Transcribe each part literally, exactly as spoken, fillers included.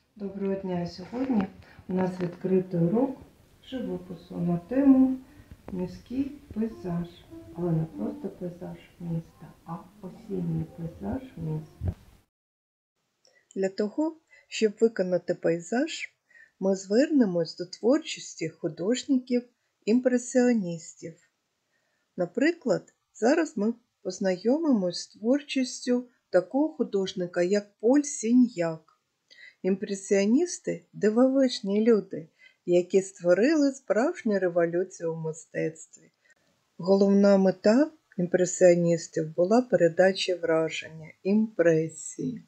Доброго дня! Сьогодні у нас відкритий урок живопису на тему міський пейзаж. Але не просто пейзаж міста, а осінній пейзаж міста. Для того, щоб виконати пейзаж, ми звернемось до творчості художників-імпресіоністів. Наприклад, зараз ми познайомимось з творчістю такого художника, як Поль Сіньяк. Імпресіоністи – дивовижні люди, які створили справжню революцію у мистецтві. Головна мета імпресіоністів була передача враження, імпресії.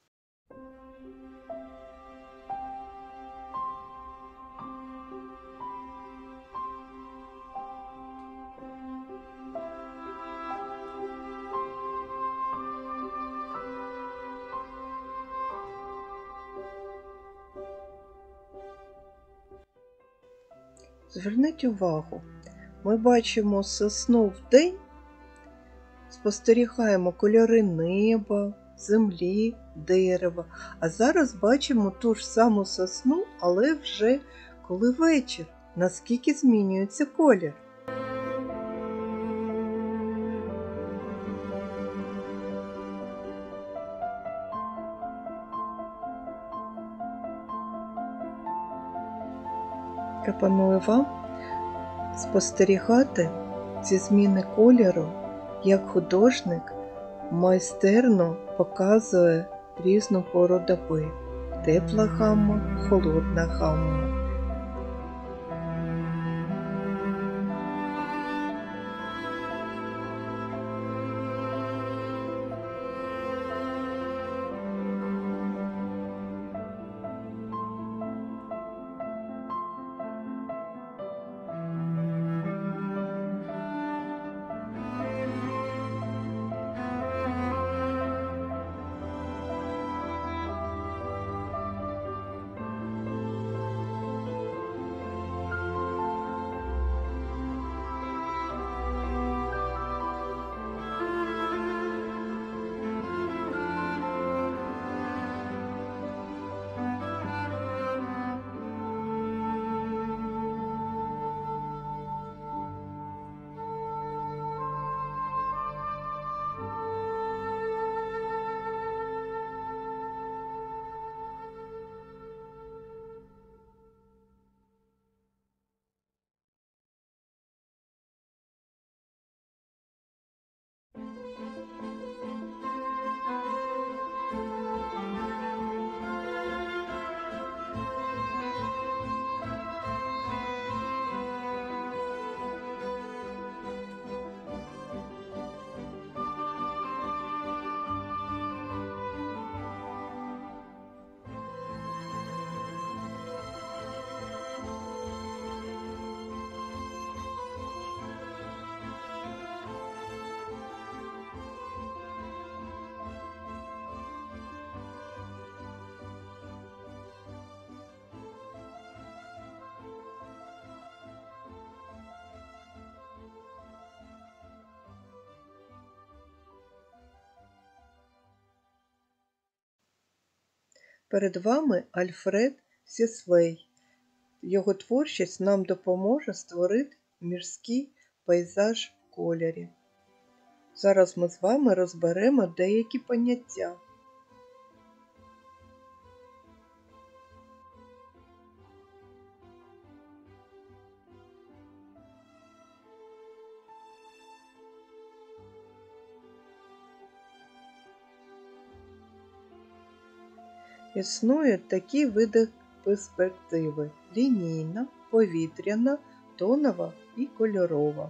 Зверніть увагу, ми бачимо сосну вдень, спостерігаємо кольори неба, землі, дерева, а зараз бачимо ту ж саму сосну, але вже коли вечір, наскільки змінюється колір. Пропоную вам спостерігати ці зміни кольору, як художник майстерно показує різну пору доби. Тепла гамма, холодна гамма. Перед вами Альфред Сісвей. Його творчість нам допоможе створити міський пейзаж в кольорі. Зараз ми з вами розберемо деякі поняття. Існують такі види перспективи – лінійна, повітряна, тонова і кольорова.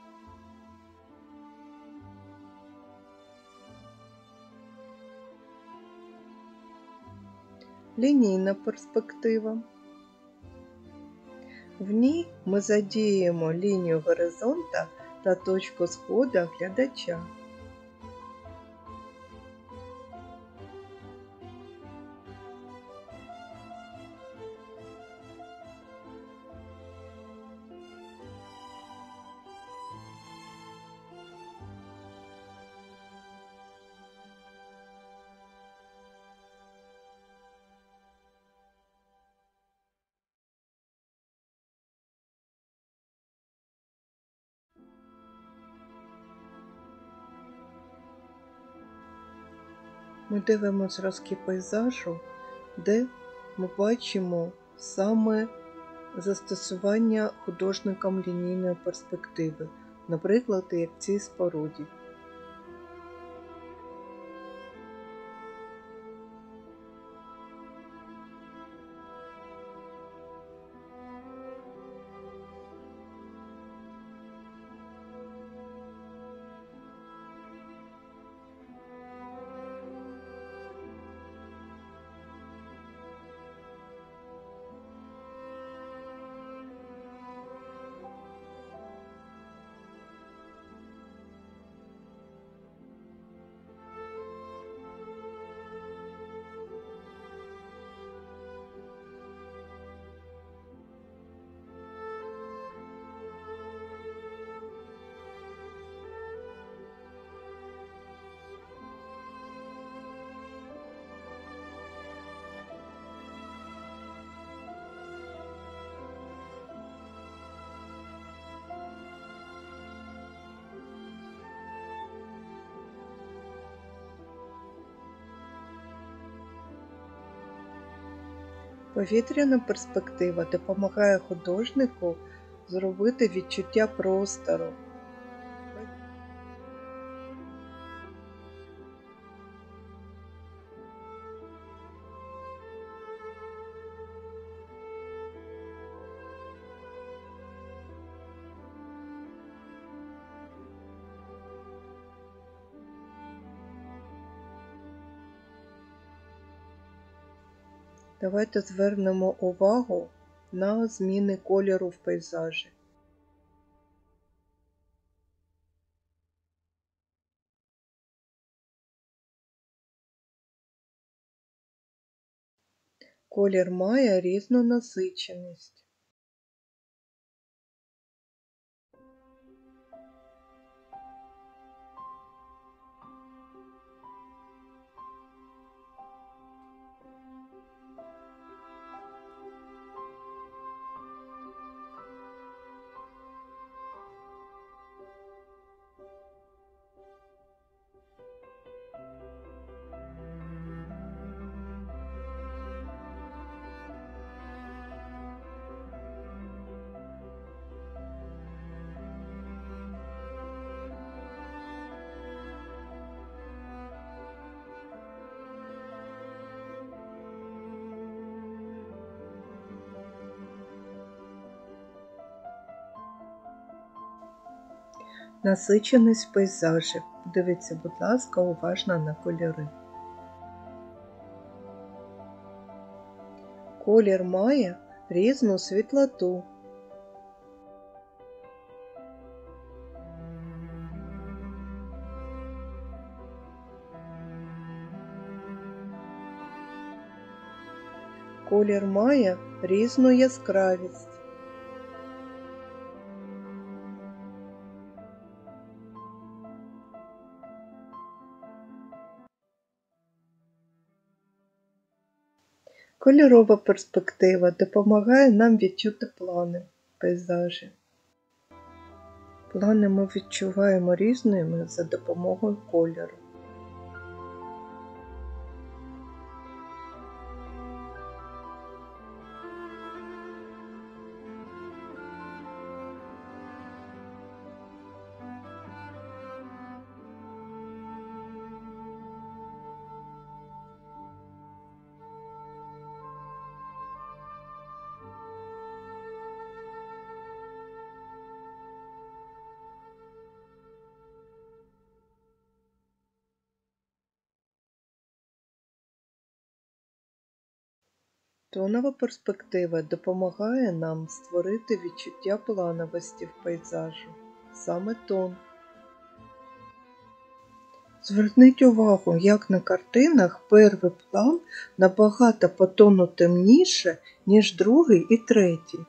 Лінійна перспектива. В ній ми задіємо лінію горизонта та точку сходу глядача. Ми дивимося зразки пейзажу, де ми бачимо саме застосування художником лінійної перспективи, наприклад, як в цій споруді. Повітряна перспектива допомагає художнику зробити відчуття простору. Давайте звернемо увагу на зміни кольору в пейзажі. Колір має різну насиченість. Насиченість пейзажів. Дивіться, будь ласка, уважно на кольори. Колір має різну світлоту. Колір має різну яскравість. Кольорова перспектива допомагає нам відчути плани в пейзажі. Плани ми відчуваємо різними за допомогою кольору. Тонова перспектива допомагає нам створити відчуття плановості в пейзажу. Саме тон. Зверніть увагу, як на картинах перший план набагато по тону темніше, ніж другий і третій.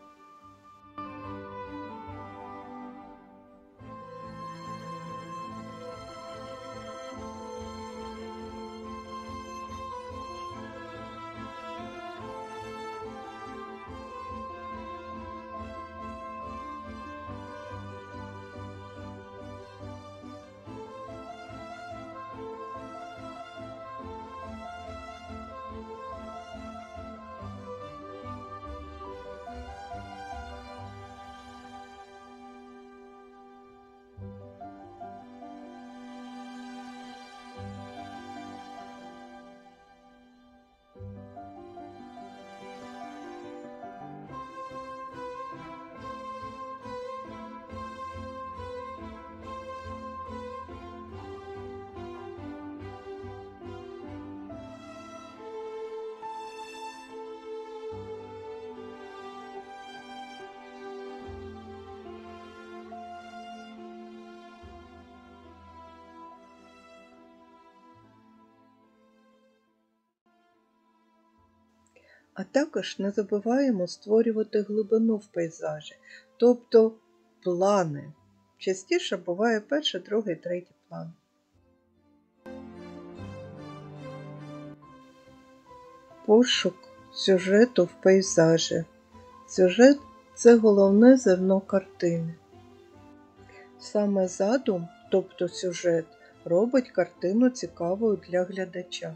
А також не забуваємо створювати глибину в пейзажі, тобто плани. Частіше буває перший, другий, третій план. Пошук сюжету в пейзажі. Сюжет – це головне зерно картини. Саме задум, тобто сюжет, робить картину цікавою для глядача.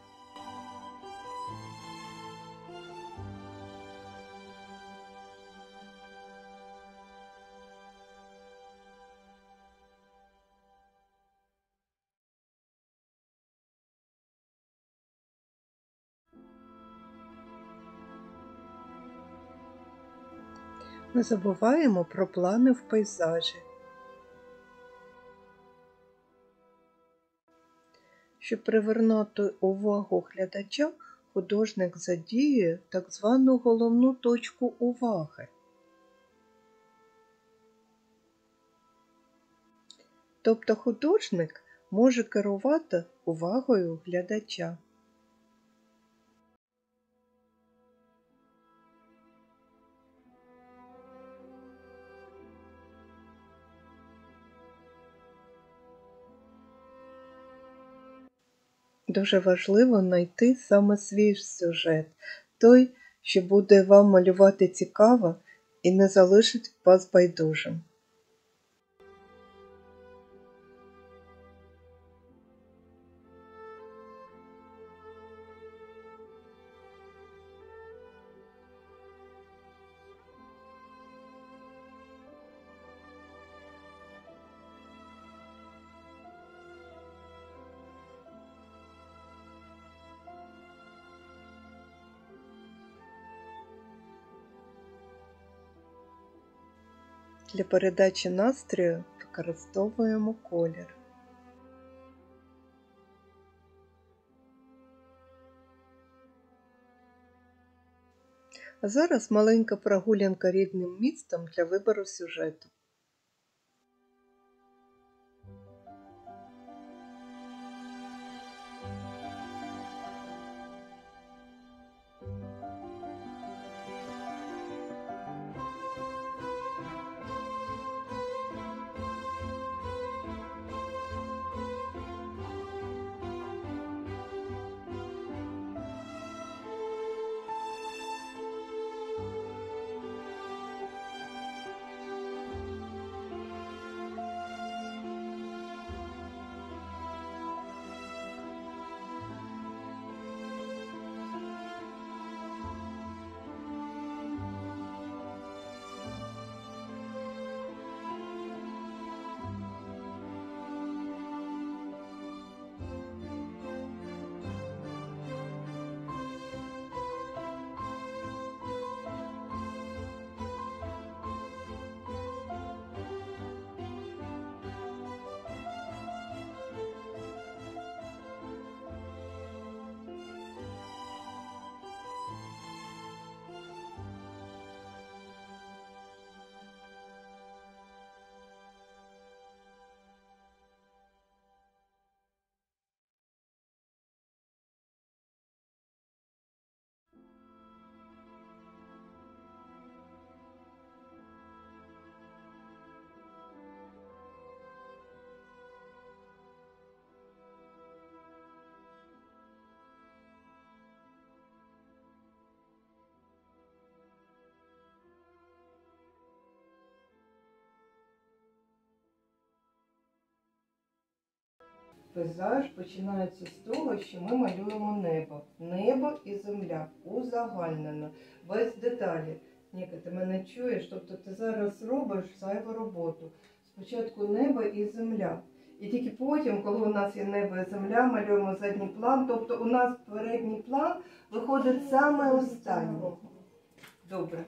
Не забуваємо про плани в пейзажі. Щоб привернути увагу глядача, художник задіює так звану головну точку уваги. Тобто художник може керувати увагою глядача. Дуже важливо знайти саме свій сюжет, той, що буде вам малювати цікаво і не залишить вас байдужим. Для передачі настрою використовуємо колір. А зараз маленька прогулянка рідним містом для вибору сюжету. Пейзаж починається з того, що ми малюємо небо. Небо і земля узагальнено, без деталі. Ніка, ти мене чуєш? Тобто ти зараз робиш зайву роботу. Спочатку небо і земля. І тільки потім, коли у нас є небо і земля, малюємо задній план. Тобто у нас передній план виходить саме останній. Добре.